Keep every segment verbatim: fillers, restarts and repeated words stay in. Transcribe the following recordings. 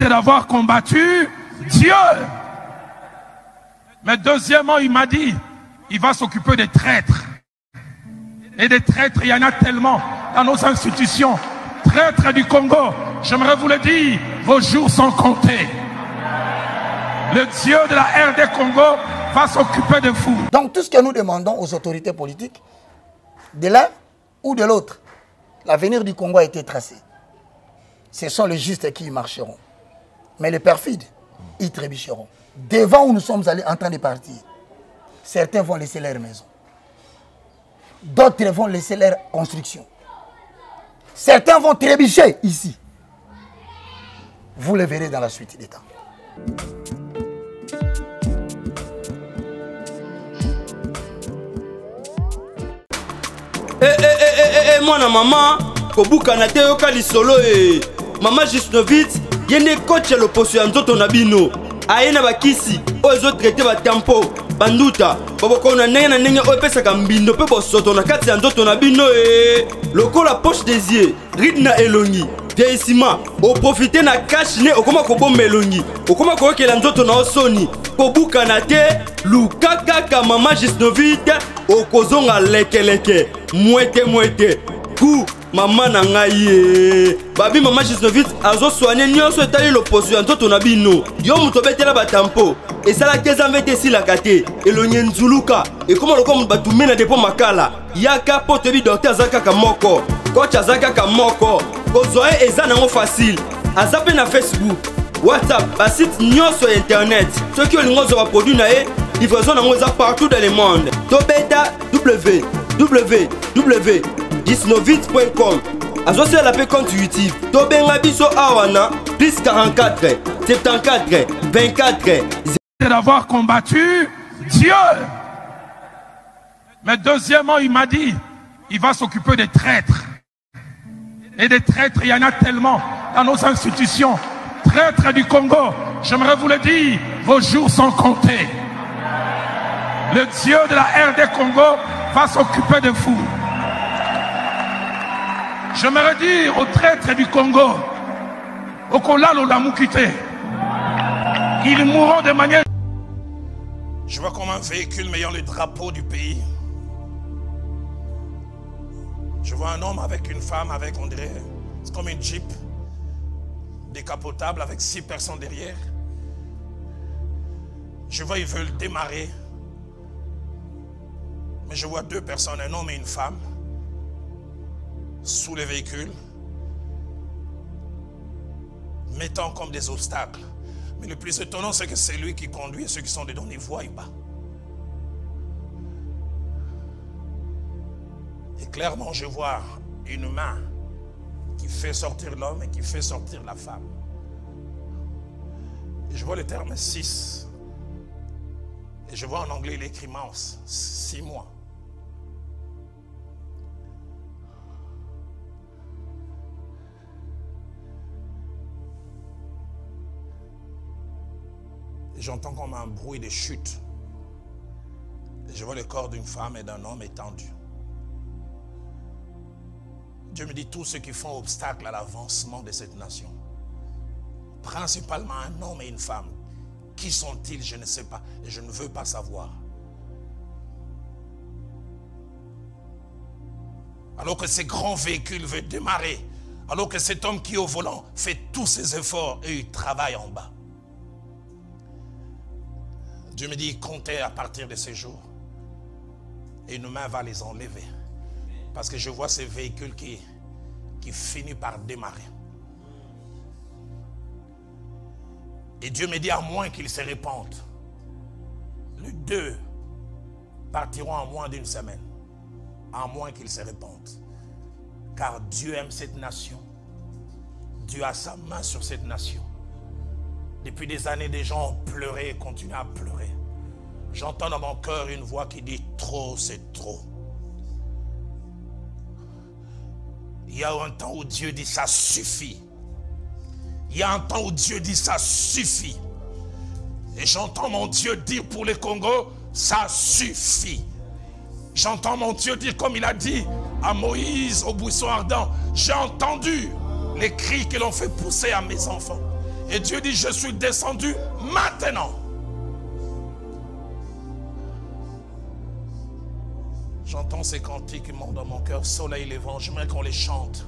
d'avoir combattu Dieu. Mais deuxièmement, il m'a dit, il va s'occuper des traîtres. Et des traîtres, il y en a tellement dans nos institutions. Traîtres du Congo, j'aimerais vous le dire, vos jours sont comptés. Le Dieu de la R D Congo va s'occuper de vous. Donc tout ce que nous demandons aux autorités politiques, de l'un ou de l'autre, l'avenir du Congo a été tracé. Ce sont les justes qui y marcheront. Mais les perfides, ils trébucheront. Devant où nous sommes allés en train de partir, certains vont laisser leur maison. D'autres vont laisser leur construction. Certains vont trébucher ici. Vous le verrez dans la suite des temps. Eh eh eh eh eh mwana mama kobuka na te yoka lisolo eh mama Gisnovitz yene coach le poso ya nzoto na bino ayena bakisi ozo traiter ba tempo banduta boboko na ndenge na ndenge opesaka mbindo pe bosoto na kati ya nzoto na bino eh lokola poche des yeux ridna elongi vieillissement o profiter na cash ne okoma ko bomba elongi okoma ko yokela nzoto na osoni kobuka na te lukaka ka mama Gisnovitz okozonga leke leke mwete mwete ku mama na ngai babi mama Gisnovitz azo soigner nyonso etali loposo ya nzoto na bino yo muto betela batampo esala keza mvete silaka te elonye nzuluka ekoma loko mutu batume na depo makala yaka po toyebi docteur aza kaka moko coach aza kaka moko kozwa ye eza nango facile aza mpe na Facebook WhatsApp basite nyonso ya internet soki olingi ozwa baproduit na ye livraison nango eza partout dans le monde tobeta w w w gisnovitz point com azosala la pe compte YouTube tobenga biso awana plus quarante-quatre soixante-quatorze vingt-quatre d'avoir combattu Dieu. Mais deuxièmement, il m'a dit, il va s'occuper des traîtres. Et des traîtres, il y en a tellement dans nos institutions. Traîtres du Congo, j'aimerais vous le dire, vos jours sont comptés. Le Dieu de la R D Congo va s'occuper de vous. J'aimerais dire aux traîtres du Congo, au Kolalo Lamukite, ils mourront de manière... Je vois comme un véhicule ayant le drapeau du pays. Je vois un homme avec une femme, avec, on dirait, c'est comme une Jeep décapotable avec six personnes derrière. Je vois, ils veulent démarrer. Mais je vois deux personnes, un homme et une femme, sous le véhicule, mettant comme des obstacles. Mais le plus étonnant, c'est que c'est lui qui conduit et ceux qui sont dedans ne voient pas. Et clairement, je vois une main qui fait sortir l'homme et qui fait sortir la femme. Et je vois le terme six. Et je vois en anglais, il écrit mouse, six mois. J'entends comme un bruit de chute. Et je vois le corps d'une femme et d'un homme étendu. Dieu me dit tous ceux qui font obstacle à l'avancement de cette nation. Principalement un homme et une femme. Qui sont-ils? Je ne sais pas. Et je ne veux pas savoir. Alors que ce grand véhicule veut démarrer. Alors que cet homme qui est au volant fait tous ses efforts et il travaille en bas. Dieu me dit, comptez à partir de ces jours. Et une main va les enlever. Parce que je vois ces véhicules qui, qui finissent par démarrer. Et Dieu me dit, à moins qu'ils se répandent, les deux partiront en moins d'une semaine. À moins qu'ils se répandent. Car Dieu aime cette nation. Dieu a sa main sur cette nation. Depuis des années, des gens ont pleuré et continuent à pleurer. J'entends dans mon cœur une voix qui dit « Trop, c'est trop ». Il y a un temps où Dieu dit « Ça suffit ». Il y a un temps où Dieu dit « Ça suffit ». Et j'entends mon Dieu dire pour le Congo « Ça suffit ». J'entends mon Dieu dire comme il a dit à Moïse au buisson ardent « J'ai entendu les cris que l'on fait pousser à mes enfants. » Et Dieu dit, je suis descendu maintenant. J'entends ces cantiques qui montent dans mon cœur, soleil levant, j'aimerais qu'on les chante.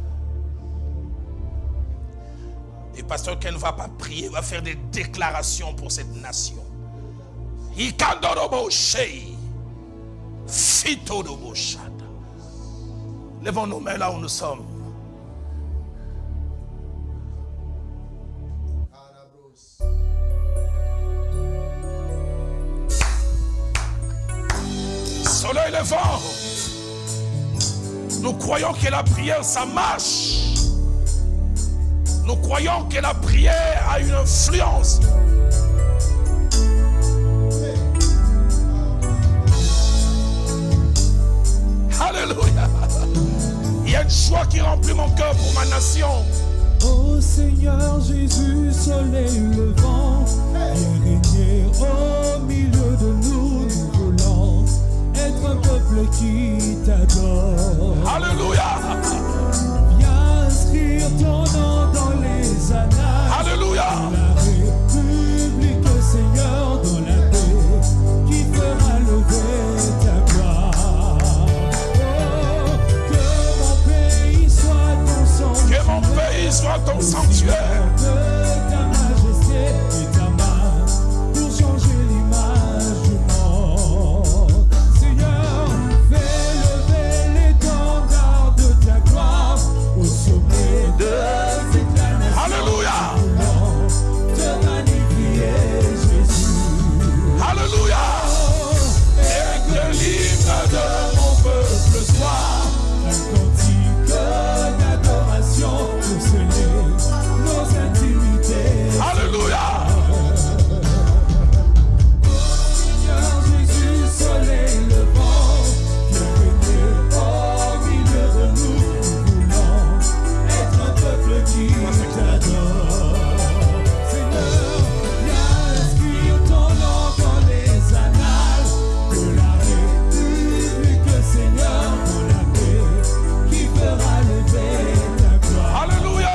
Et pasteur Ken ne va pas prier, il va faire des déclarations pour cette nation. Levons nos mains là où nous sommes. Soleil levant, nous croyons que la prière ça marche. Nous croyons que la prière a une influence. Alléluia. Il y a une joie qui remplit mon cœur pour ma nation. Ô Seigneur Jésus, soleil levant, viens régner au milieu de nous. Nous voulons être un peuple qui t'adore. Alléluia. Viens inscrire ton nom dans les annales. Alléluia. La République, Seigneur, dans la paix qui fera lever ta gloire. Oh, que mon pays soit ton sanctuaire. Que mon pays soit ton sanctuaire. De ta majesté et ta main pour changer l'image du monde. Seigneur, fais lever l'étendard de ta gloire au sommet de toute la nation. Alléluia. Te magnifier, Jésus. Alléluia. Et que l'hymne de mon peuple soit Un cantique d'adoration pour sceller nos intimités. Alléluia. Seigneur Jésus, soleil levant, viens régner au milieu de nous. Nous voulons être un peuple qui t'adore. Seigneur, viens inscrire ton nom dans les annales de la République, Seigneur, pour la paix qui fera lever ta gloire. Alléluia.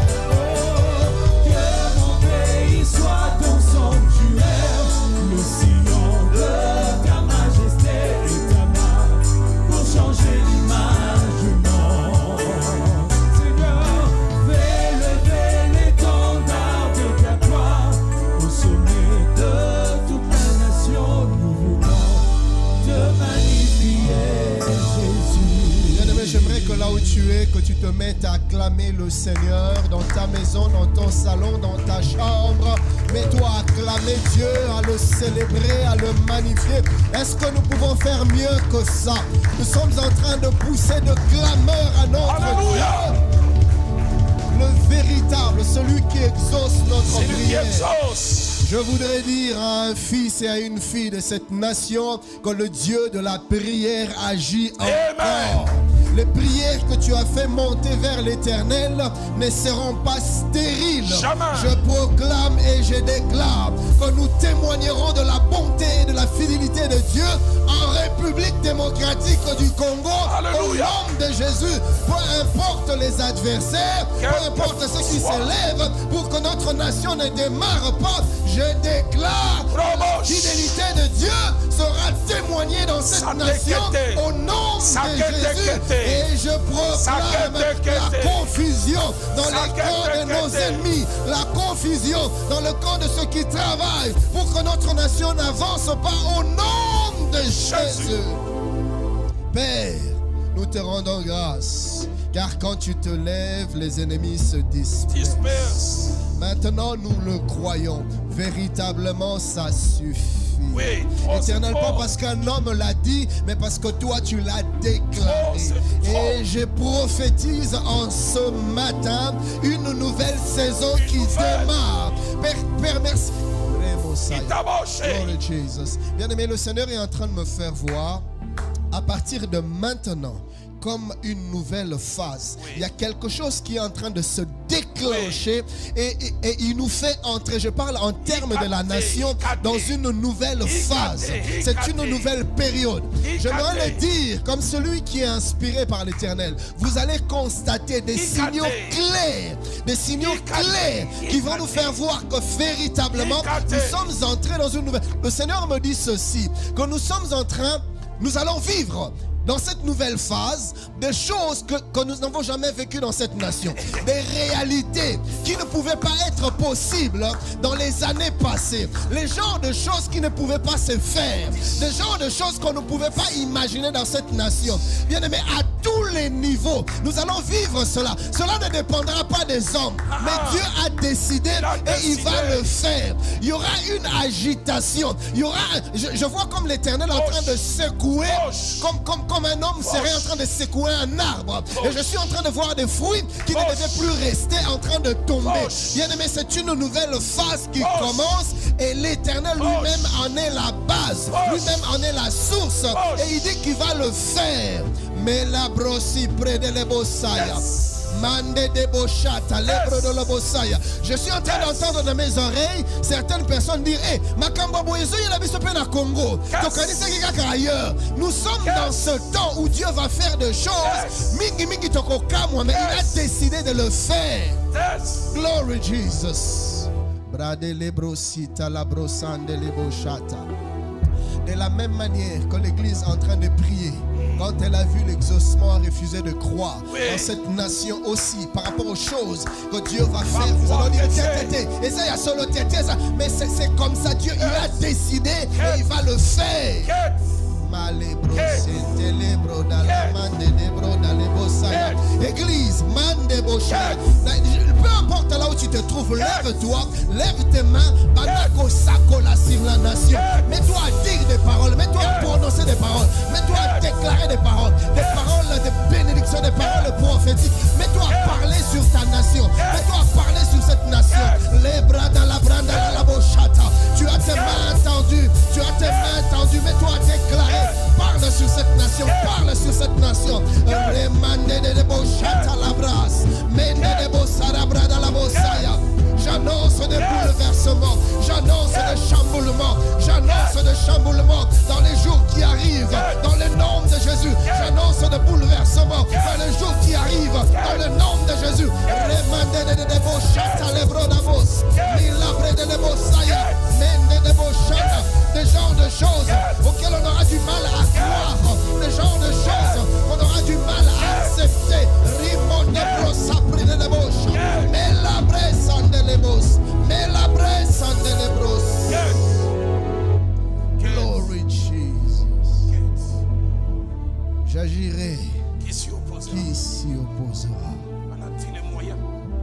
Oh, que mon pays soit ton sanctuaire, le sillon de ta majesté et ta main pour changer l'image du monde. Seigneur, fais lever l'étendard de ta gloire au sommet de toute la nation. Nous voulons te magnifier, Jésus. Bien-aimé, j'aimerais que là où tu es, que tu te mettes à acclamer le Seigneur dans ta maison, dans ton salon, dans ta chambre. Mets-toi à acclamer Dieu, à le célébrer, à le magnifier. Est-ce que nous pouvons faire mieux que ça? Nous sommes en train de pousser de clameurs à notre Alléluia. Dieu, le véritable, celui qui exauce notre C'est lui qui prière. exauce. Je voudrais dire à un fils et à une fille de cette nation que le Dieu de la prière agit encore. Les prières que tu as fait monter vers l'Éternel ne seront pas stériles. Jamais. Je proclame et je déclare que nous témoignerons de la bonté et de la fidélité de Dieu en République démocratique du Congo. Alléluia. Au nom de Jésus, peu importe les adversaires, peu importe ceux qui s'élèvent pour que notre nation ne démarre pas, je déclare que la fidélité de Dieu sera témoignée dans cette nation au nom de Jésus. Et je proclame la confusion dans les camps de nos ennemis, la confusion dans le camp de ceux qui travaillent pour que notre nation n'avance pas au nom de Jésus. Père, nous te rendons grâce, car quand tu te lèves, les ennemis se dispersent. Maintenant, nous le croyons, véritablement, ça suffit. Oui, Éternel, pas parce qu'un homme l'a dit, mais parce que toi tu l'as déclaré. Et je prophétise en ce matin une nouvelle saison qui démarre. Père, Père, merci. Glory Jesus. Bien-aimé, le Seigneur est en train de me faire voir, à partir de maintenant, comme une nouvelle phase. Oui. Il y a quelque chose qui est en train de se déclencher, oui. et, et, et il nous fait entrer, je parle en termes de la nation, dans une nouvelle phase. C'est une nouvelle période. J'aimerais le dire comme celui qui est inspiré par l'Éternel. Vous allez constater des signaux clairs, des signaux clairs qui vont nous faire voir que véritablement nous sommes entrés dans une nouvelle. Le Seigneur me dit ceci, que nous sommes en train, nous allons vivre dans cette nouvelle phase, des choses que, que nous n'avons jamais vécues dans cette nation. Des réalités qui ne pouvaient pas être possibles dans les années passées. Les genres de choses qui ne pouvaient pas se faire. Des genres de choses qu'on ne pouvait pas imaginer dans cette nation. Bien aimé, à tous les niveaux, nous allons vivre cela. Cela ne dépendra pas des hommes. Mais Dieu a décidé et il va le faire. Il y aura une agitation. Il y aura, je, je vois comme l'Éternel en train de secouer, comme, comme comme un homme serait en train de secouer un arbre. Et je suis en train de voir des fruits qui ne devaient plus rester en train de tomber. Bien aimé, c'est une nouvelle phase qui commence et l'Éternel lui-même en est la base. Lui-même en est la source. Et il dit qu'il va le faire. Mais la brossi près de l'Ebosaya. Mande de Bochata, l'èbre de l'Obosaya. Je suis en train d'entendre dans mes oreilles certaines personnes dire: Hé, Makamba Boyezo, il a vu ce pays au Congo. Ailleurs. Nous sommes dans ce temps où Dieu va faire des choses. Mingi Mingi Tokokamwa, mais il a décidé de le faire. Glory Jesus. Brade Lebrosita, la brosande Lebochata. De la même manière que l'Église est en train de prier, quand elle a vu l'exaucement, a refusé de croire oui. dans cette nation aussi, par rapport aux choses que Dieu va faire. Vous allez dire, et ça, il y a solo tété, mais c'est comme ça, Dieu, il a décidé et il va le faire. Église, peu importe là où tu te trouves, lève-toi, lève tes mains, sur la nation. Mets-toi à dire des paroles, mets-toi à prononcer des paroles, mets-toi à déclarer des paroles, des paroles de bénédiction, des paroles prophétiques. Mets-toi à parler sur ta nation, mets-toi à parler sur cette nation. Les bras dans la branda, dans la bochata. Tu as tes mains tendues, tu as tes mains tendues, mets-toi à déclarer. Parle sur cette nation, parle sur cette nation. J'annonce des bouleversements, j'annonce des chamboulements, j'annonce des chamboulements dans les jours qui arrivent, dans le nom de Jésus. J'annonce des bouleversements dans les jours qui arrivent, dans le nom de Jésus. Des genres de choses auxquelles on aura du mal à croire, des genres de choses qu'on aura du mal à accepter. Rimone brosapri de debauche, mais la bresse en delebos, mais la bresse en delebros. Glory Jesus. J'agirai. Qui s'y opposera? Qui s'y opposera? On a-t-il les moyens?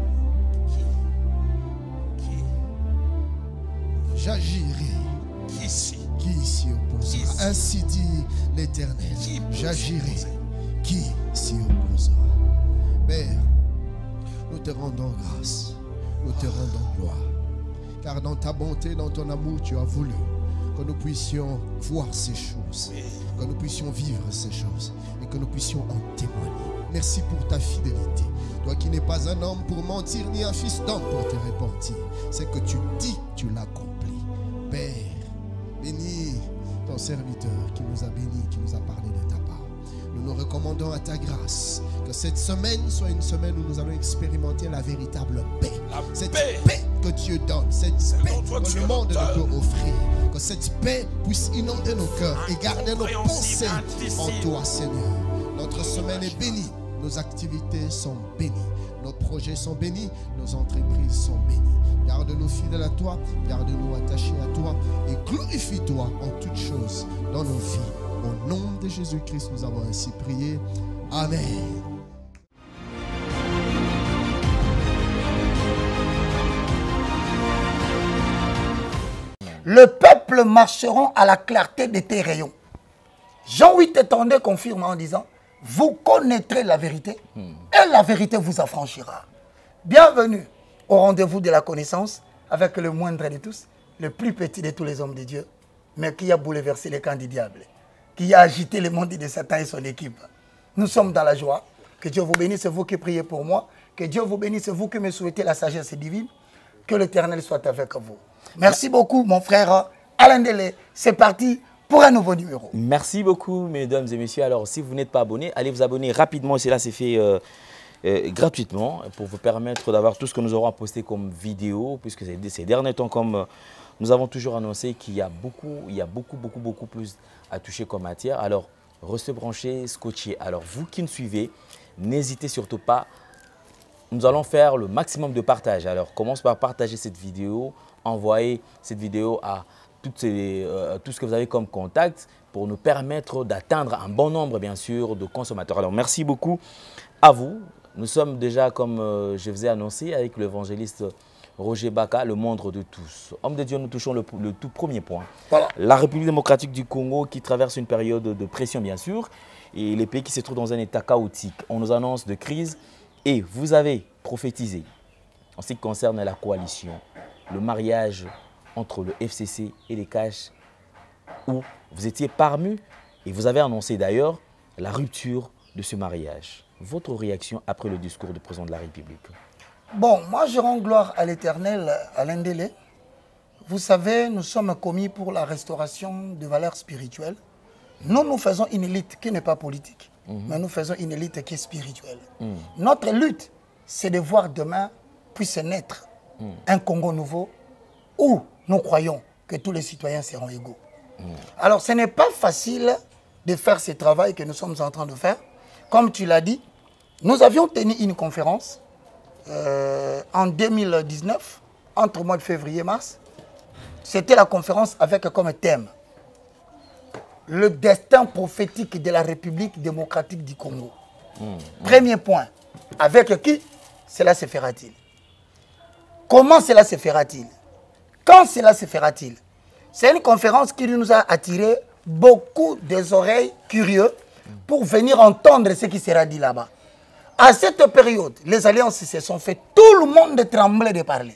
Qui? Qui? J'agirai. Qui s'y? Qui s'y opposera? Ainsi dit l'Éternel. J'agirai. Qui s'y opposera? Père, nous te rendons grâce. Nous te rendons gloire. Car dans ta bonté, dans ton amour, tu as voulu que nous puissions voir ces choses, que nous puissions vivre ces choses et que nous puissions en témoigner. Merci pour ta fidélité. Toi qui n'es pas un homme pour mentir, ni un fils d'homme pour te repentir. C'est que tu dis, tu l'accomplis. Père, bénis ton serviteur qui nous a bénis, qui nous a parlé de ta part. Nous nous recommandons à ta grâce que cette semaine soit une semaine où nous allons expérimenter la véritable paix. La cette paix. paix que Dieu donne, cette paix que Dieu le monde donne. ne peut offrir. Que cette paix puisse inonder nos cœurs et garder nos pensées en toi, Seigneur. Notre semaine est bénie, nos activités sont bénies, nos projets sont bénis, nos entreprises sont bénies. Garde-nous fidèles à toi, garde-nous attachés à toi et glorifie-toi en toutes choses dans nos vies. Au nom de Jésus-Christ, nous avons ainsi prié. Amen. Le peuple marcheront à la clarté de tes rayons. Jean huit étendait confirme en disant: vous connaîtrez la vérité et la vérité vous affranchira. Bienvenue au rendez-vous de la connaissance avec le moindre de tous, le plus petit de tous les hommes de Dieu, mais qui a bouleversé les camps du diable, qui a agité le monde de Satan et son équipe. nous sommes dans la joie. Que Dieu vous bénisse, c'est vous qui priez pour moi. Que Dieu vous bénisse, c'est vous qui me souhaitez la sagesse divine. Que l'Éternel soit avec vous. Merci beaucoup, mon frère Alain Delé. C'est parti pour un nouveau numéro. Merci beaucoup, mesdames et messieurs. Alors, si vous n'êtes pas abonné, allez vous abonner rapidement. Et là, c'est fait euh, euh, gratuitement pour vous permettre d'avoir tout ce que nous aurons posté comme vidéo, puisque ces derniers temps, comme euh, nous avons toujours annoncé qu'il y a beaucoup, il y a beaucoup, beaucoup, beaucoup plus à toucher comme matière. Alors, restez branchés, scotchés. Alors, vous qui nous suivez, n'hésitez surtout pas. Nous allons faire le maximum de partage. Alors, commence par partager cette vidéo, envoyer cette vidéo à toutes ces, euh, tout ce que vous avez comme contact pour nous permettre d'atteindre un bon nombre, bien sûr, de consommateurs. Alors, merci beaucoup à vous. Nous sommes déjà, comme euh, je vous ai annoncé, avec l'évangéliste Roger Baka, le monde de tous. Homme de Dieu, nous touchons le, le tout premier point. Voilà. La République démocratique du Congo qui traverse une période de pression, bien sûr, et les pays qui se trouvent dans un état chaotique. On nous annonce de crise. Et vous avez prophétisé, en ce qui concerne la coalition, le mariage entre le F C C et les Cash, où vous étiez parmi et vous avez annoncé d'ailleurs la rupture de ce mariage. Votre réaction après le discours du président de la République? Bon, moi je rends gloire à l'Éternel, Alain Delé. Vous savez, nous sommes commis pour la restauration de valeurs spirituelles. Nous, nous faisons une élite qui n'est pas politique. Mm-hmm. Mais nous faisons une élite qui est spirituelle. Mm. Notre lutte, c'est de voir demain puisse naître mm. un Congo nouveau où nous croyons que tous les citoyens seront égaux. Mm. Alors, ce n'est pas facile de faire ce travail que nous sommes en train de faire. Comme tu l'as dit, nous avions tenu une conférence euh, en deux mille dix-neuf, entre le mois de février et mars. C'était la conférence avec comme thème le destin prophétique de la République démocratique du Congo. Mmh, mmh. Premier point. Avec qui cela se fera-t-il? Comment cela se fera-t-il? Quand cela se fera-t-il? C'est une conférence qui nous a attiré beaucoup des oreilles curieux pour venir entendre ce qui sera dit là-bas. À cette période, les alliances se sont faites. Tout le monde tremblait de parler.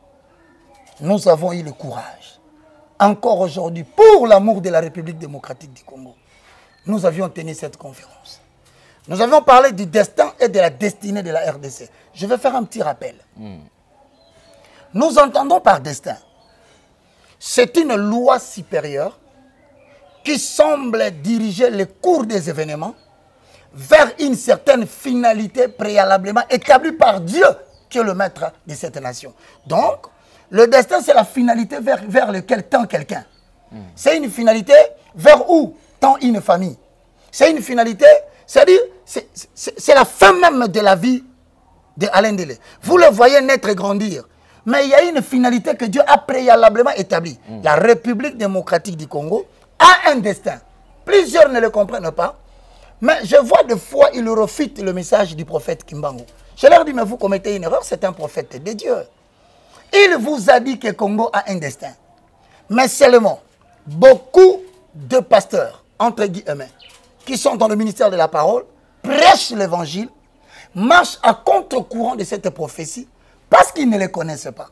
Nous avons eu le courage. Encore aujourd'hui, pour l'amour de la République démocratique du Congo, nous avions tenu cette conférence. Nous avions parlé du destin et de la destinée de la R D C. Je vais faire un petit rappel. Mm. Nous entendons par destin. C'est une loi supérieure qui semble diriger le cours des événements vers une certaine finalité préalablement établie par Dieu, qui est le maître de cette nation. Donc, le destin, c'est la finalité vers, vers laquelle tend quelqu'un. Mm. C'est une finalité vers où tend une famille. C'est une finalité, c'est-à-dire, c'est la fin même de la vie d'Alain Delé. Vous le voyez naître et grandir. Mais il y a une finalité que Dieu a préalablement établie. Mm. La République démocratique du Congo a un destin. Plusieurs ne le comprennent pas. Mais je vois de fois, ils refutent le message du prophète Kimbangu. Je leur dis, mais vous commettez une erreur, c'est un prophète de Dieu. Il vous a dit que Congo a un destin. Mais seulement, beaucoup de pasteurs, entre guillemets, qui sont dans le ministère de la parole, prêchent l'évangile, marchent à contre-courant de cette prophétie, parce qu'ils ne les connaissent pas.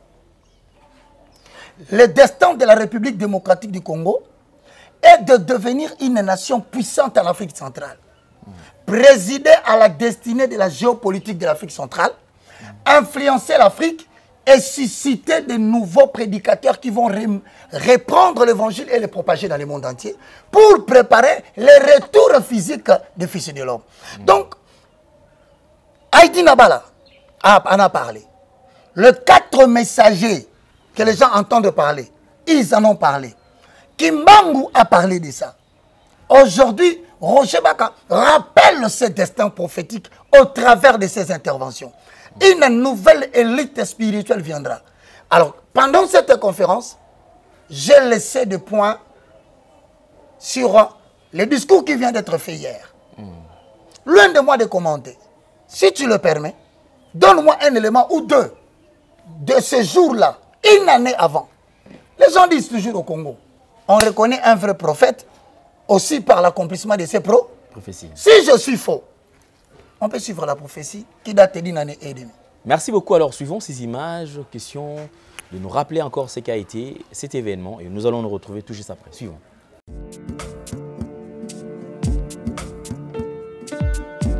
Le destin de la République démocratique du Congo est de devenir une nation puissante en Afrique centrale. Présider à la destinée de la géopolitique de l'Afrique centrale, influencer l'Afrique, et susciter de nouveaux prédicateurs qui vont reprendre l'évangile et le propager dans le monde entier pour préparer le retour physique des fils de l'homme. Mmh. Donc, Haïti Nabala en a parlé. Les quatre messagers que les gens entendent parler, ils en ont parlé. Kimbangu a parlé de ça. Aujourd'hui, Roger Baka rappelle ce destin prophétique au travers de ses interventions. Une nouvelle élite spirituelle viendra. Alors, pendant cette conférence, j'ai laissé des points sur le discours qui vient d'être fait hier. Mm. Loin de moi de commenter. Si tu le permets, donne-moi un élément ou deux de ce jour-là, une année avant. Les gens disent toujours au Congo, on reconnaît un vrai prophète aussi par l'accomplissement de ses pro prophéties. Si je suis faux, on peut suivre la prophétie qui date d'une année et demie. Merci beaucoup. Alors, suivons ces images. Question de nous rappeler encore ce qu'a été cet événement. Et nous allons nous retrouver tout juste après. Suivons.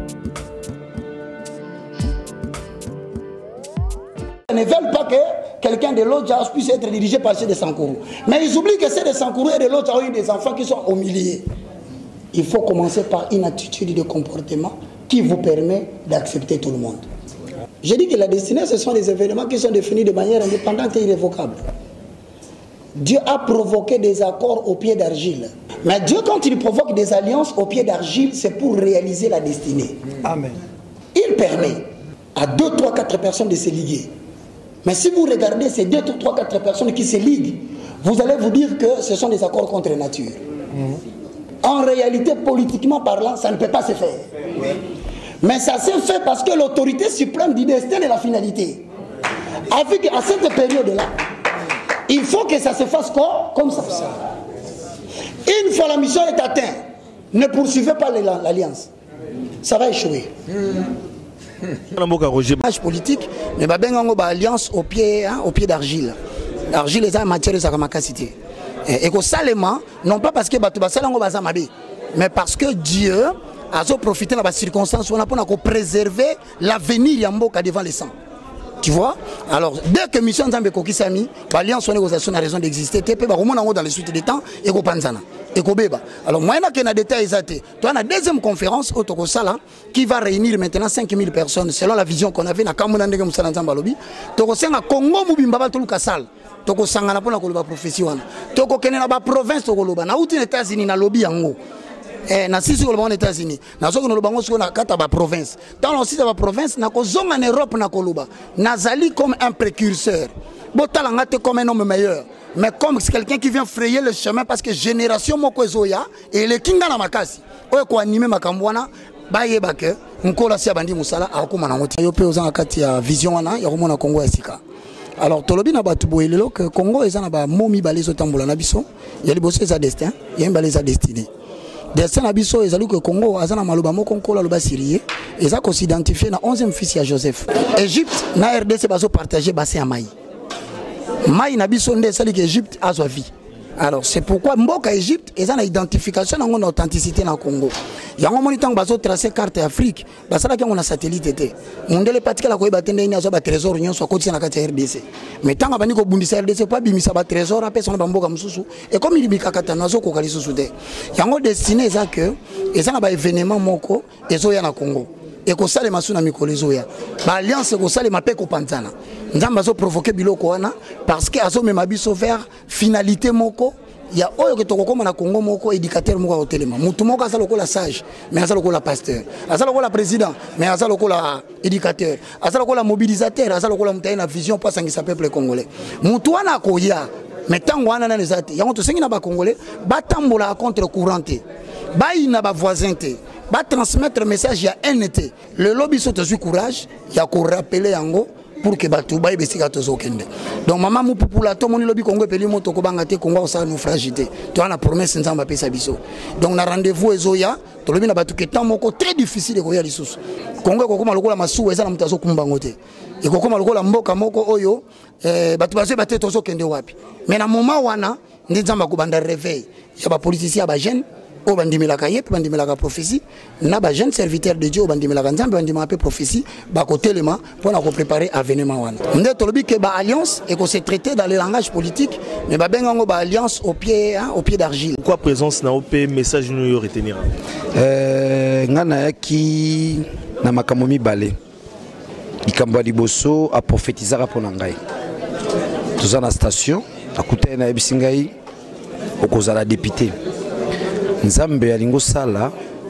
ne veulent pas que quelqu'un de l'Odja puisse être dirigé par ceux de Sankourou. Mais ils oublient que ceux de Sankourou et de l'Odja ont eu des enfants qui sont au milieu. Il faut commencer par une attitude de comportement qui vous permet d'accepter tout le monde. Je dis que la destinée, ce sont des événements qui sont définis de manière indépendante et irrévocable. Dieu a provoqué des accords au pied d'argile. Mais Dieu, quand il provoque des alliances au pied d'argile, c'est pour réaliser la destinée. Amen. Il permet à deux, trois, quatre personnes de se liguer. Mais si vous regardez ces deux, trois, quatre personnes qui se liguent, vous allez vous dire que ce sont des accords contre nature. Mmh. En réalité, politiquement parlant, ça ne peut pas se faire. Oui. Mais ça s'est fait parce que l'autorité suprême du destin est la finalité. Avec, à cette période-là, il faut que ça se fasse quoi? Comme ça. Une fois la mission est atteinte, ne poursuivez pas l'alliance. Ça va échouer. Mmh. Politique, mais bah ben on alliance au pied, hein, au pied d'argile. L'argile est en matière de sa capacité. Et que salement, non pas parce que bah tu vas salango baza mabe, mais parce que Dieu a profité de la circonstance on a pour préserver l'avenir yamboka devant les sangs. Tu vois? Alors dès que mission Nzambe kokisami, l'alliance on négociation a raison d'exister. Te pe ba komona ngo dans les suites des temps et ko panzana. Et ko beba. Alors moi na que na détail exacté. Toi on a deuxième conférence au Tokosala qui va réunir maintenant cinq mille personnes selon la vision qu'on avait na Kamuna ndenge musala Nzamba lobi. Tokosenga Congo mubimba ba toluka sala. Toko sangana pona koloba prophétie wana. Toko kenela ba province tokoloba na uti États-Unis na lobby yango. Eh na sisi koloba aux États-Unis. Na soko no loba ngo na kata ba province. Dans le site ba province na ko zonga en Europe na koloba. Nazali comme un précurseur. Botalanga te comme un homme meilleur. Mais comme c'est quelqu'un qui vient frayer le chemin parce que génération moko ezoya et le kinga na makasi. Oyo ko animer makambwana ba yeba ke nkola sia bandi musala akoma na ngoti. Yo pe ozanga kati ya vision wana ya komona Congo ya sika. Alors tolobi na batu boyelelo que Congo eza na ba momi balezo tambola na biso ya liboso eza destin ya baleza destiné destin na biso ezali que Congo azana maloba moko nkola loba sirié eza ko s'identifier na onzième fils ya Joseph. Égypte na R D C bazo partager bassin ya mai mai na biso nde sali que Égypte azwa vie. Alors c'est pourquoi mboka Égypte eza na identification na ngona authenticité na Congo. Yango moni tango bazo tracer carte Afrique basala ki ngona satellite te. Mondele patikala ko batende ina zo ba trésor nyonso akoti na kati R D C. Mais tango bani ko bundisa R D C pa bimisa ba trésor apesa na mboka mususu et comme il bikakata nazo ko kali susu te. Yango destiné eza que eza na ba événement moko ezo ya na Congo. Et ko sale masuna mikolo ezo ya. Ba alliance ko sale mape ko pantana. Nzamba zo provoquer biloko wana parce que azo mema biso vers finalité moko. Il y a oyo que tokokoma na Congo moko éducateur moko au téléma. Mutu moko azalo ko la sage, mais azalo ko la pasteur. Azalo ko la président, mais azalo ko la éducateur. Azalo ko la mobilisateur, azalo ko la mutaye na vision pour sangisa peuple congolais. Mutu wana ko ya, mais tango wana na nezati. Yango to sengi na ba congolais, ba tambola contre courante. Ba ina ba voisin te. Ba transmettre message ya N T. Le lobby so te courage, ya ko rappeler yango pour que batu baye besika tozokende. Donc maman mu popula to moni lobi Congo peli moto ko banga te Congo sa naufragité. To ana promesse nzamba pesa biso. Donc na rendez-vous ezoya to lobi na batu ke temps moko très difficile ko ya lisusu. Congo ko koma lokola masu eza na mutazo kumbango te. E ko koma lokola mboka moko oyo eh batu bazo bate tozokende wapi. Mais na moment wana ndi nzamba ko banda réveil. Ya ba politicien ba jeune au bandimelaka yep bandimelaka prophétie na ba jeune serviteur de Dieu bandimelaka nzambe bandimaka prophétie ba kotelema pour na ko préparer avènement wana ndé tolobi ke ba alliance et ko se traiter dans le langage politique mais ba bengango ba alliance au pied hein, au pied d'argile. Quoi présence na O P message nous y retenir euh ngana ki na makamomi balé ikambo liboso a prophétisera pour ngai tous na station akuta na ebisingai okozala député Nzambe ya lingo sala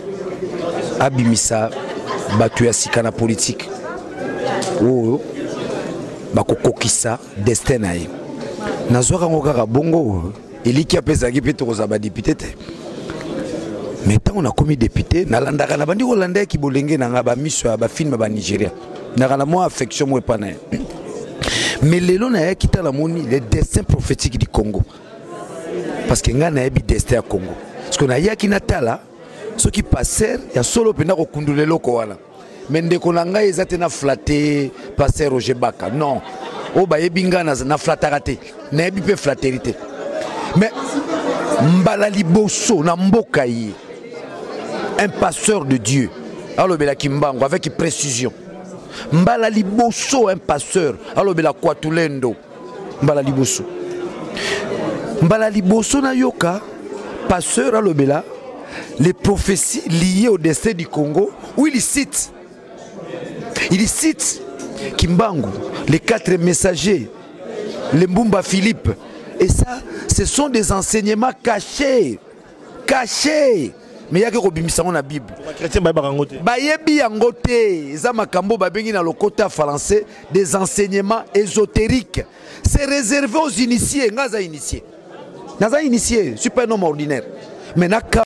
abimisa batu ya sika na politique oyo bakokokisa destin na ye nazwaka ngo kaka bongo eliki apesaki mpe tokozala badepute te mais ntango nakomi député nalandaka na bandi kolanda ki bolenge na nga bamiso ya bafilme ba Nigeria naka na mwa affection mo epa na ye mais lelo na ye kita namoni le destin prophétique du Congo parce que nga na yebi destin ya Congo. Parce qu'on a yaki natala, ceux qui passèrent, il y a solo pena ko kundule loko wana. Mais ndeko nanga ezate na flatter passer Roger Baka. Non. O ba yebinga na na flatterate. Na yebi pe flatterité. Mais mbala liboso na mboka yi. Un passeur de Dieu. Alors bela kimbango avec précision. mbala liboso un pasteur alobela kwa tulendo mbala liboso mbala liboso na yoka pasteur alobela les prophéties liées au destin du Congo où il cite il cite Kimbangu, les quatre messagers, les Mbumba Philippe. Et ça, ce sont des enseignements cachés. Cachés. Mais il y a que Robimisa dans la Bible. Bayebi yangote, Zamakambo babengi na lokota français, des enseignements ésotériques. C'est réservé aux initiés. Ngaza initié. Ngaza initié, je suis pas un homme ordinaire. Mais naka.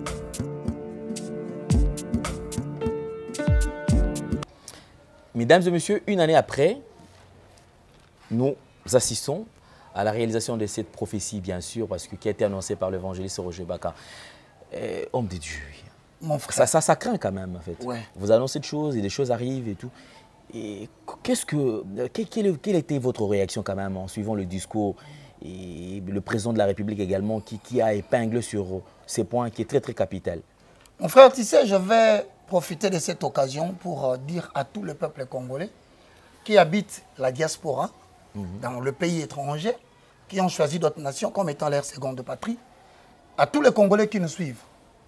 Mesdames et messieurs, une année après, nous assistons à la réalisation de cette prophétie, bien sûr, parce que qui a été annoncée par l'évangéliste Roger Baka. Euh, homme de Dieu. Mon frère. Ça, ça, ça craint quand même, en fait. Ouais. Vous annoncez des choses et des choses arrivent et tout. Et qu'est-ce que, quelle, quelle était votre réaction quand même en suivant le discours et le président de la République également qui, qui a épinglé sur ces points qui est très très capital? Mon frère, tu sais, je vais profiter de cette occasion pour dire à tout le peuple congolais qui habite la diaspora, mmh. dans le pays étranger, qui ont choisi d'autres nations comme étant leur seconde patrie, à tous les Congolais qui nous suivent.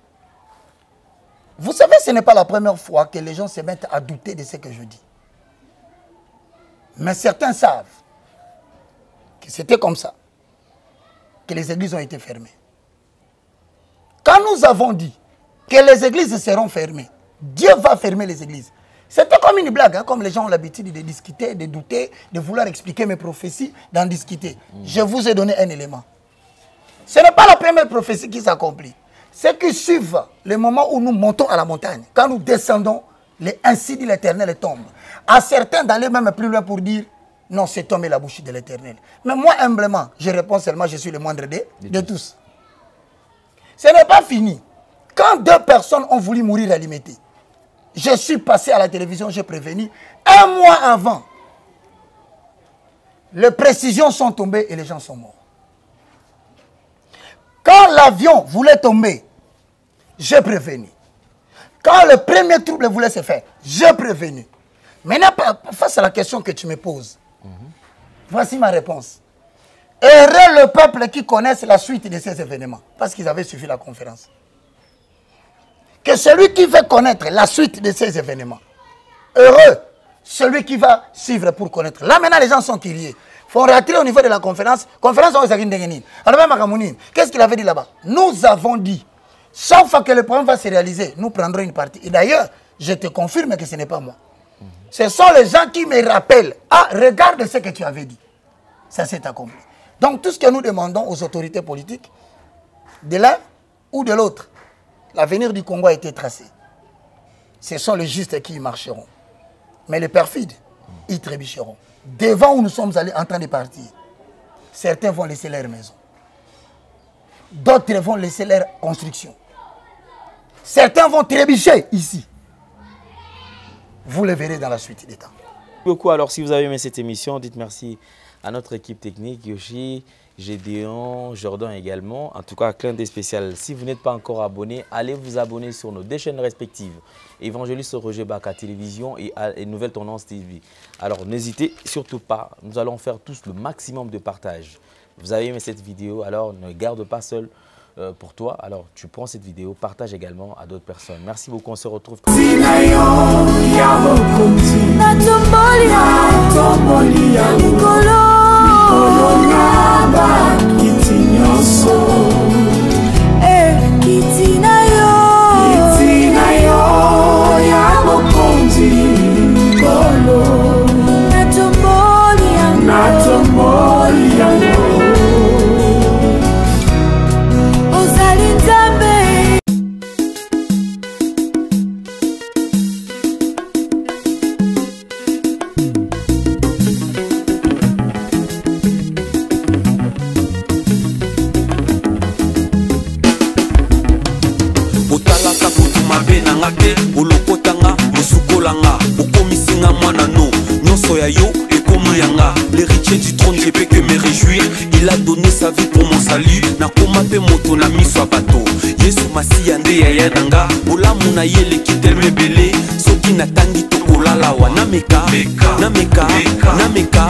Vous savez, ce n'est pas la première fois que les gens se mettent à douter de ce que je dis. Mais certains savent que c'était comme ça, que les églises ont été fermées. Quand nous avons dit que les églises seront fermées, Dieu va fermer les églises. C'était comme une blague, hein, comme les gens ont l'habitude de discuter, de douter, de vouloir expliquer mes prophéties, d'en discuter. Mmh. Je vous ai donné un élément. Ce n'est pas la première prophétie qui s'accomplit. Ceux qui suivent le moment où nous montons à la montagne, quand nous descendons, les ainsi dit l'Éternel tombe. À certains d'aller même plus loin pour dire, non, cet homme est la bouche de l'Éternel. Mais moi, humblement, je réponds seulement, je suis le moindre de, de tous. Ce n'est pas fini. Quand deux personnes ont voulu mourir à Limité, je suis passé à la télévision, j'ai prévenu. Un mois avant, les précisions sont tombées et les gens sont morts. Quand l'avion voulait tomber, j'ai prévenu. Quand le premier trouble voulait se faire, j'ai prévenu. Maintenant, face à la question que tu me poses, mm-hmm. voici ma réponse. Heureux le peuple qui connaisse la suite de ces événements, parce qu'ils avaient suivi la conférence. Que celui qui veut connaître la suite de ces événements, heureux, celui qui va suivre pour connaître. Là maintenant les gens sont curieux. Il faut rentrer au niveau de la conférence. Conférence, qu'est-ce qu'il avait dit là-bas? Nous avons dit, chaque fois que le programme va se réaliser, nous prendrons une partie. Et d'ailleurs, je te confirme que ce n'est pas moi. Mm-hmm. Ce sont les gens qui me rappellent. Ah, regarde ce que tu avais dit. Ça s'est accompli. Donc tout ce que nous demandons aux autorités politiques, de l'un ou de l'autre, l'avenir du Congo a été tracé. Ce sont les justes qui y marcheront. Mais les perfides, ils trébucheront. Devant où nous sommes allés en train de partir, certains vont laisser leur maison. D'autres vont laisser leur construction. Certains vont trébucher ici. Vous le verrez dans la suite des temps. Beaucoup. Alors, si vous avez aimé cette émission, dites merci à notre équipe technique, Yoshi, Gédéon, Jordan également. En tout cas, clin d'œil spécial. Si vous n'êtes pas encore abonné, allez vous abonner sur nos deux chaînes respectives. Évangéliste Roger Baka Télévision et, et Nouvelle Tendance T V. Alors, n'hésitez surtout pas. Nous allons faire tous le maximum de partage. Vous avez aimé cette vidéo, alors ne garde pas seul euh, pour toi. Alors, tu prends cette vidéo, partage également à d'autres personnes. Merci beaucoup. On se retrouve. L'héritier du trône, je peux que me réjouir. Il a donné sa vie pour mon salut. Nakoma pe moto na mi soit bateau. Yesu masi yande ya yananga. Ola muna yele kitel me belé. Soki natangi tokolalawa nameka nameka nameka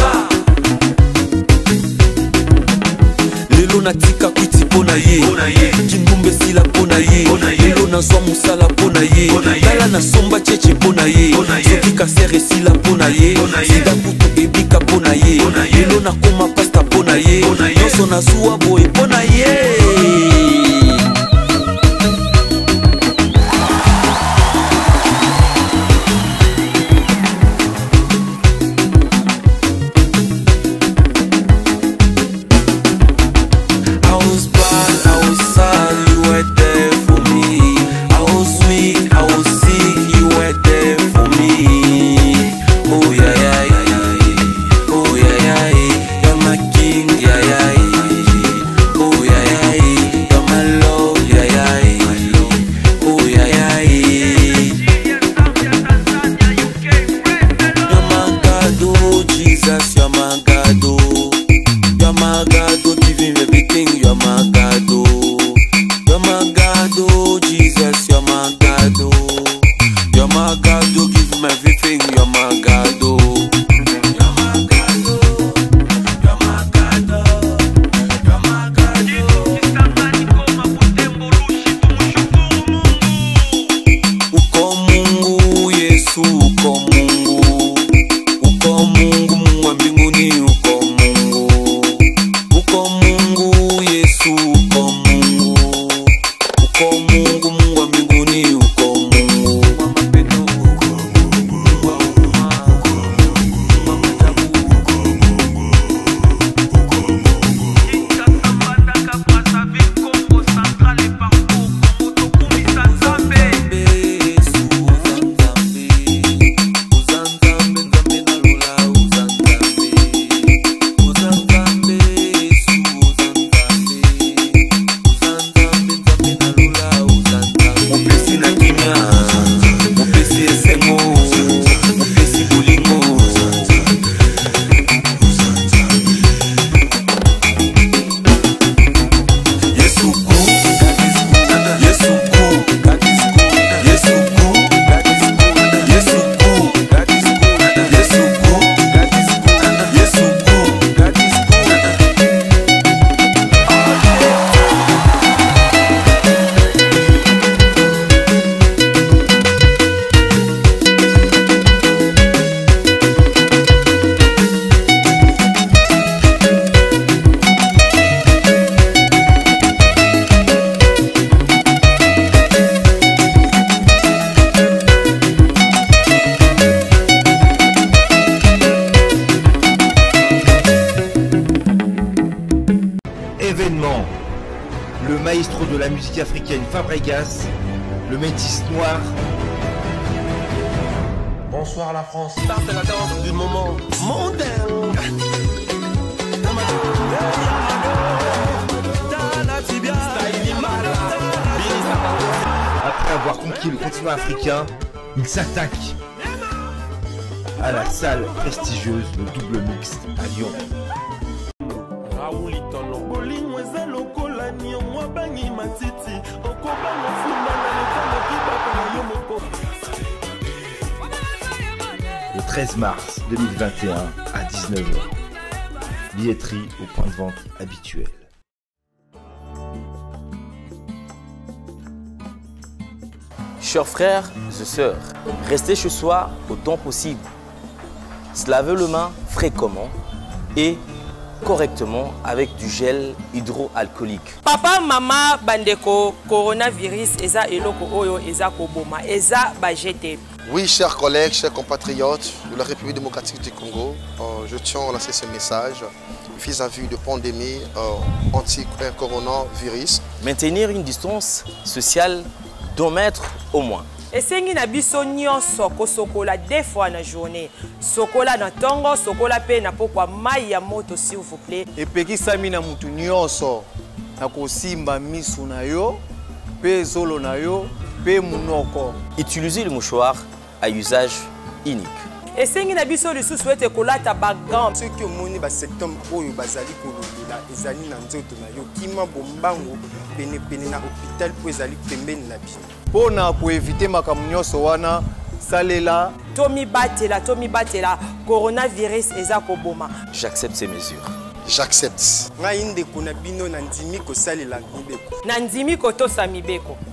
lelo natika kwiti pona ye kindumbe sila pona ye lelo nazwa musala pona ye tala nasomba cheche pona ye soki kasere sila pona ye sida kutu ebika pona ye lelo nakoma pasta pona ye nyonso nazuwa boye pona ye. Le maestro de la musique africaine Fabregas, le métis noir. Bonsoir la France. Start la danse du moment mondain. Après avoir conquis le continent africain, il s'attaque à la salle prestigieuse de double mixte à Lyon. Le treize mars deux mille vingt et un à dix-neuf heures. Billetterie au point de vente habituel. Chers frères et sœurs, restez chez soi autant possible. Se laver les mains fréquemment et correctement avec du gel hydroalcoolique. Papa, maman, bandeko, coronavirus, eza eloko oyo, eza koboma, eza bajete. Oui, chers collègues, chers compatriotes de la République démocratique du Congo, euh, je tiens à lancer ce message vis-à-vis de pandémie euh, anti-coronavirus. Maintenir une distance sociale d'un mètre au moins. Esengi na biso nyonso kosokola deux fois na journée. Sokola na tongo, sokola pe na pokwa mai ya moto s'il vous plaît. Epekisami na mutu nyonso na kosimba misu na yo, pe zolo na yo, pe munoko. Utilisez le mouchoir à usage unique. Esengi na biso lisusu ete kolata bagam. Ceux qui ont ba septembre oyo bazali kolobela ezali na nzoto na yo kima bombango pene pene na hôpital po ezali pembeni na bino. Pona ko éviter makambo nyonso wana salela tomi batela tomi batela coronavirus eza koboma. J'accepte ces mesures. J'accepte. ngai ndeko na bino na ndimi kosalela mibeko na ndimi kotosa mibeko.